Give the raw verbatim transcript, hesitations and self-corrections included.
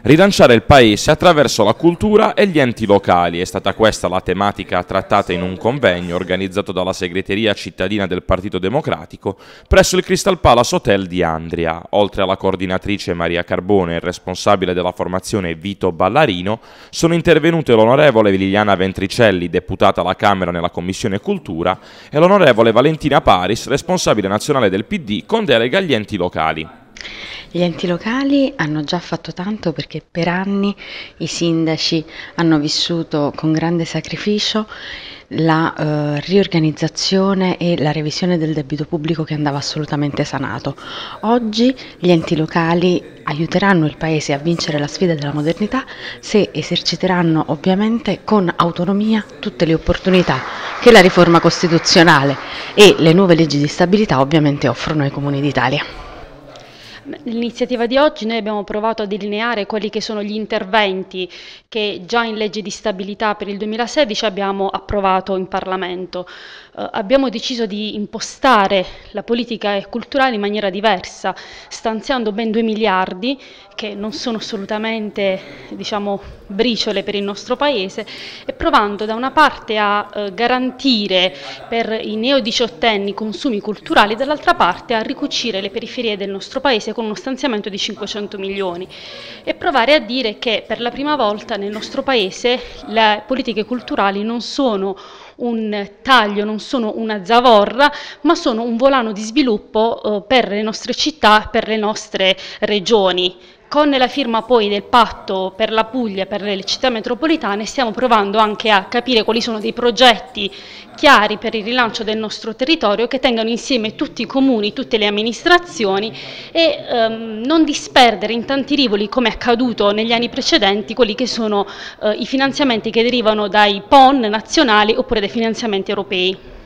Rilanciare il paese attraverso la cultura e gli enti locali è stata questa la tematica trattata in un convegno organizzato dalla segreteria cittadina del Partito Democratico presso il Crystal Palace Hotel di Andria. Oltre alla coordinatrice Maria Carbone e il responsabile della formazione Vito Ballarino, sono intervenute l'onorevole Liliana Ventricelli, deputata alla Camera nella Commissione Cultura, e l'onorevole Valentina Paris, responsabile nazionale del P D con delega agli enti locali. Gli enti locali hanno già fatto tanto perché per anni i sindaci hanno vissuto con grande sacrificio la eh, riorganizzazione e la revisione del debito pubblico che andava assolutamente sanato. Oggi gli enti locali aiuteranno il Paese a vincere la sfida della modernità se eserciteranno ovviamente con autonomia tutte le opportunità che la riforma costituzionale e le nuove leggi di stabilità ovviamente offrono ai Comuni d'Italia. L'iniziativa di oggi noi abbiamo provato a delineare quelli che sono gli interventi che già in legge di stabilità per il duemilasedici abbiamo approvato in Parlamento. Eh, abbiamo deciso di impostare la politica culturale in maniera diversa, stanziando ben due miliardi che non sono assolutamente, diciamo, briciole per il nostro Paese, e provando da una parte a eh, garantire per i neodiciottenni consumi culturali, dall'altra parte a ricucire le periferie del nostro Paese con uno stanziamento di cinquecento milioni, e provare a dire che per la prima volta nel nostro Paese le politiche culturali non sono un taglio, non sono una zavorra, ma sono un volano di sviluppo eh, per le nostre città, per le nostre regioni. Con la firma poi del patto per la Puglia, per le città metropolitane, stiamo provando anche a capire quali sono dei progetti chiari per il rilancio del nostro territorio che tengano insieme tutti i comuni, tutte le amministrazioni, e ehm, non disperdere in tanti rivoli, come è accaduto negli anni precedenti, quelli che sono eh, i finanziamenti che derivano dai P O N nazionali oppure dai finanziamenti europei.